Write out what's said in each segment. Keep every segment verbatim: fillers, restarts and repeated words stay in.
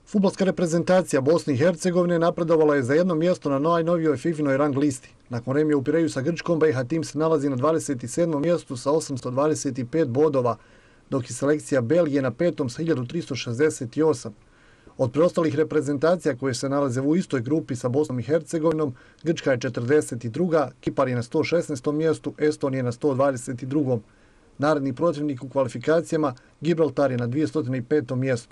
Fudbalska reprezentacija Bosne i Hercegovine napredovala je za jedno mjesto na najnovijoj fifinoj rang listi. Nakon remija u Pireju sa Grčkom, B iH tim se nalazi na dvadeset sedmom mjestu sa osamsto dvadeset pet bodova, dok je selekcija Belgije na petom sa hiljadu tristo šezdeset osam. Od preostalih reprezentacija koje se nalaze u istoj grupi sa Bosnom i Hercegovinom, Grčka je četrdeset druga, Kipar je na sto šesnaestom mjestu, Estonija je na sto dvadeset drugom. Naredni protivnik u kvalifikacijama, Gibraltar je na dvjesto petom mjestu.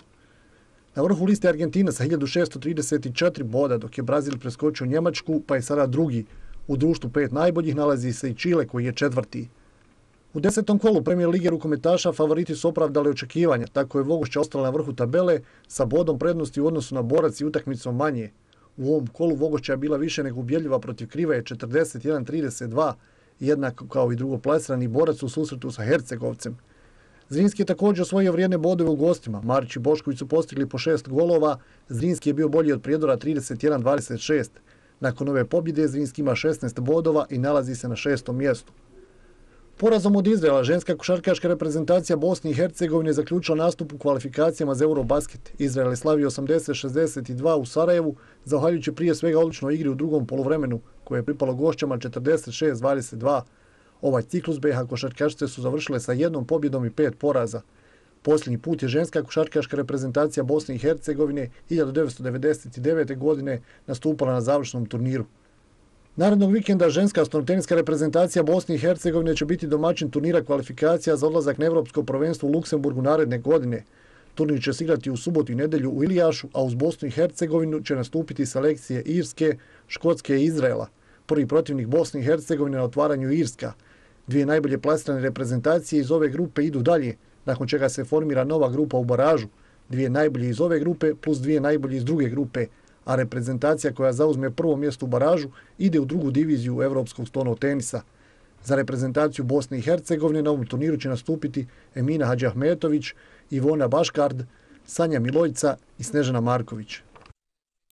Na vrhu liste Argentina sa hiljadu šesto trideset četiri boda, dok je Brazil preskočio Njemačku, pa je sada drugi. U društvu pet najboljih nalazi se i Čile koji je četvrti. U desetom kolu Premier lige rukometaša favoriti su opravdali očekivanja, tako je Vogošća ostala na vrhu tabele sa bodom prednosti u odnosu na Borac i utakmicom manje. U ovom kolu Vogošća je bila više nego ubjedljiva protiv Krivaje četrdeset jedan trideset dva, jednako kao i drugoplasirani Borac u susretu sa Hercegovcem. Zrinski je također osvojio vrijedne bodove u gostima. Marić i Bošković su postigli po šest golova, Zrinski je bio bolji od Prijedora trideset jedan dvadeset šest. Nakon ove pobjede Zrinski ima šesnaest bodova i nalazi se na šestom mjestu. Porazom od Izraela, ženska košarkaška reprezentacija Bosne i Hercegovine zaključila nastup u kvalifikacijama za Eurobasket. Izrael je slavio osamdeset šezdeset dva u Sarajevu, zahvaljujući prije svega odličnoj igri u drugom poluvremenu, koje je pripalo gošćama četrdeset šest dvadeset dva. Ovaj ciklus B iH košarkašice su završile sa jednom pobjedom i pet poraza. Posljednji put je ženska košarkaška reprezentacija Bosne i Hercegovine hiljadu devetsto devedeset devete. godine nastupala na završnom turniru. Narednog vikenda ženska stonoteniska reprezentacija Bosne i Hercegovine će biti domaćin turnira kvalifikacija za odlazak na Evropsko prvenstvo u Luksemburgu naredne godine. Turnir će se igrati u subotu i nedelju u Ilijašu, a uz Bosnu i Hercegovinu će nastupiti selekcije Irske, Škotske i Izraela. Prvi protivnik Bosne i Hercegovine na otvaranju Irska. Dvije najbolje plasirane reprezentacije iz ove grupe idu dalje, nakon čega se formira nova grupa u baražu. Dvije najbolje iz ove grupe plus dvije najbolje iz druge grupe, a reprezentacija koja zauzme prvo mjesto u baražu ide u drugu diviziju evropskog stono tenisa. Za reprezentaciju Bosne i Hercegovine na ovom turniru će nastupiti Emina Hadžiahmetović, Ivona Baškard, Sanja Milojca i Snežana Marković.